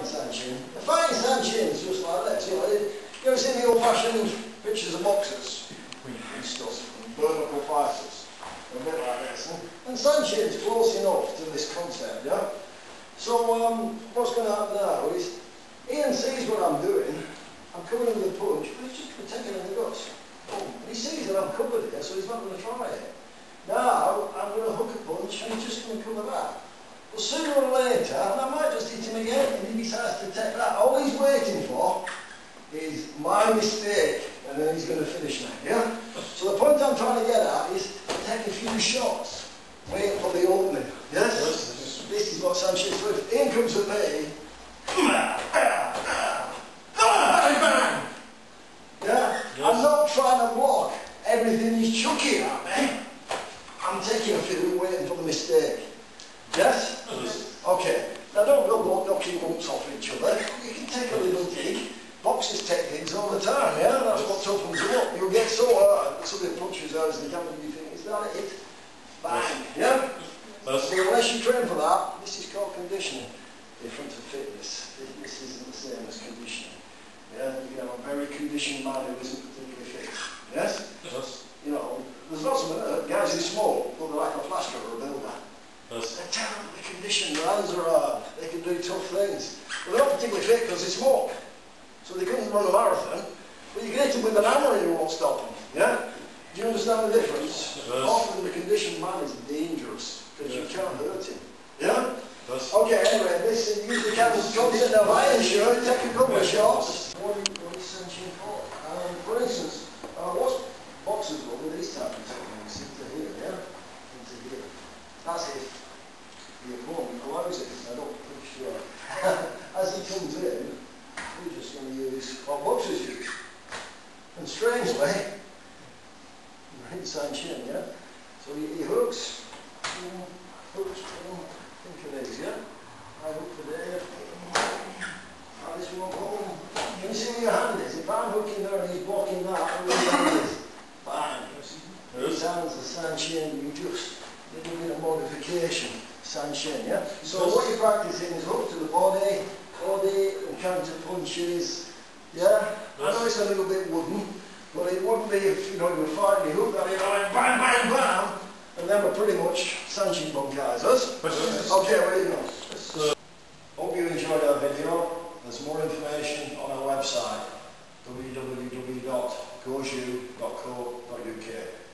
fighting Sanchin. The fighting Sanchin is just like this. You know, you ever seen the old-fashioned pictures of boxers and stuff, and burn-knuckle fighters, a bit like this. And Sanchin's close enough to this concept, yeah? So what's going to happen now is, Ian sees what I'm doing, I'm coming in with a punch, but he's just going to take it in the guts. Boom. And he sees that I'm covered here, so he's not going to try it. Now, I'm going to hook a punch, and he's just going to cover that. But sooner or later, and I might just hit him again, and he decides to take that. All he's waiting for is my mistake, and then he's going to finish me, yeah? So the point I'm trying to get at is take a few shots, wait for the opening, yes? This is what Sanchez does. In comes at me, yeah? I'm not trying to block everything he's chucking at me. I'm taking a few, waiting for the mistake. Yes? Okay. Now don't go knocking bumps off each other. You can take a little dig. Boxers take things all the time, yeah? That's what toughens them up. You'll get so hard, so the punches out as they come and you think, is that it? Bang, yeah? So unless you train for that, this is called conditioning. Different to fitness. Fitness isn't the same as conditioning. Yeah? You can have a very conditioned man who isn't particularly fit. Yes? You know, there's lots of guys who smoke, but they're like a plasterer or a builder. They're terribly conditioned, their hands are hard, they can do tough things. But they're not particularly fit because they smoke. So they couldn't run a marathon, but you can hit them with an hammer and you won't stop them. Yeah? Do you understand the difference? Often the conditioned man is dangerous because you can't hurt him. Yeah? Okay, anyway, listen, use the camera's concept of iron shirt, take a couple of shots. What is Sanchin for? For instance, what's boxers will with these type of techniques into here, yeah? Into here. That's it. The opponent allows it. I don't think sure. As he comes in, we're just going to use what boxers use. And strangely, you're in Sanchin, yeah? So he hooks, think of these, yeah? I hook for there, this one home. Can you see where your hand is? If I'm hooking there and he's blocking that, where your hand is? Bang. His hands are Sanchin, you just give it a modification, Sanchin, yeah? So what you're practicing is hook to the body, and counter punches, yeah? I know it's a little bit wooden, but it wouldn't be if, you know, you were fighting, you hook that in, bam, bam, bam, and then we're pretty much Sanchin Bunkais, us? Okay, where you go? Hope you enjoyed our video. There's more information on our website, www.Gōjū.co.uk.